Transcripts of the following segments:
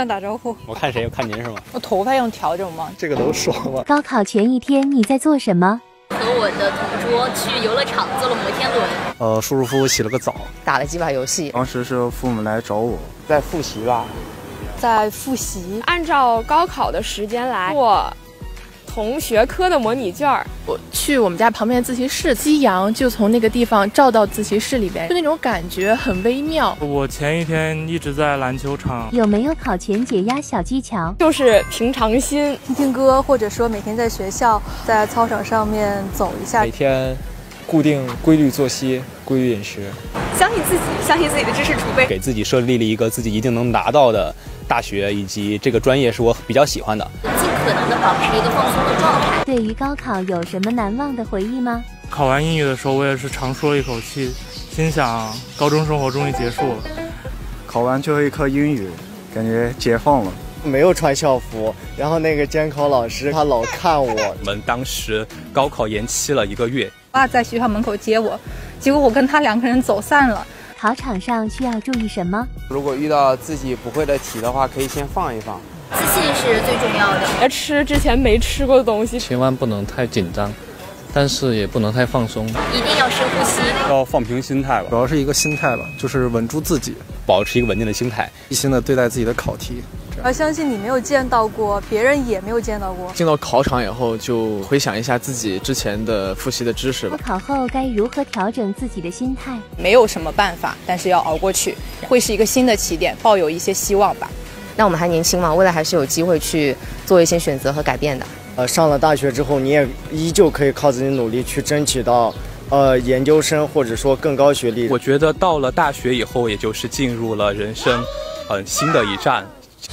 想打招呼。 我看谁？我看您是吗？ 我头发用调整吗？ 这个都说吗？ 高考前一天你在做什么？ 和我的同桌去游乐场坐了摩天轮。 舒舒服服洗了个澡， 打了几把游戏。 当时是父母来找我， 在复习吧。 在复习， 按照高考的时间来做同学科的模拟卷。 我去我们家旁边的自习室，夕阳就从那个地方照到自习室里边，就那种感觉很微妙。 我前一天一直在篮球场。 有没有考前解压小技巧？ 就是平常心， 听听歌，或者说每天在学校在操场上面走一下。 每天固定规律作息，规律饮食。 相信自己，相信自己的知识储备， 给自己设立了一个自己一定能拿到的大学，以及这个专业是我比较喜欢的。 尽可能的保持一个放松的状态。 对于高考有什么难忘的回忆吗？ 考完英语的时候，我也是长舒了一口气，心想高中生活终于结束了。 考完最后一科英语，感觉解放了。 没有穿校服，然后那个监考老师他老看我。 我们当时高考延期了1个月， 爸在学校门口接我，结果我跟他2个人走散了。 考场上需要注意什么？ 如果遇到自己不会的题的话，可以先放一放。 自信是最重要的。 别吃之前没吃过的东西， 千万不能太紧张，但是也不能太放松。 一定要深呼吸， 要放平心态吧。 主要是一个心态吧，就是稳住自己， 保持一个稳定的心态， 一心的对待自己的考题。 而相信你没有见到过，别人也没有见到过。 进到考场以后，就回想一下自己之前的复习的知识吧。 考后该如何调整自己的心态？ 没有什么办法，但是要熬过去，会是一个新的起点，抱有一些希望吧。 那我们还年轻嘛，未来还是有机会去做一些选择和改变的。 上了大学之后，你也依旧可以靠自己努力去争取到研究生或者说更高学历。 我觉得到了大学以后，也就是进入了人生新的一站。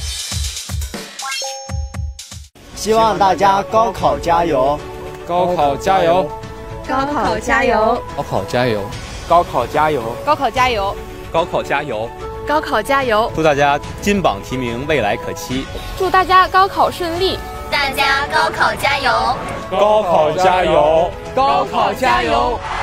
希望大家高考加油！ 高考加油！ 高考加油！ 高考加油！ 高考加油！ 高考加油！ 高考加油！ 高考加油！ 祝大家金榜题名，未来可期！ 祝大家高考顺利！ 大家高考加油！ 高考加油！ 高考加油！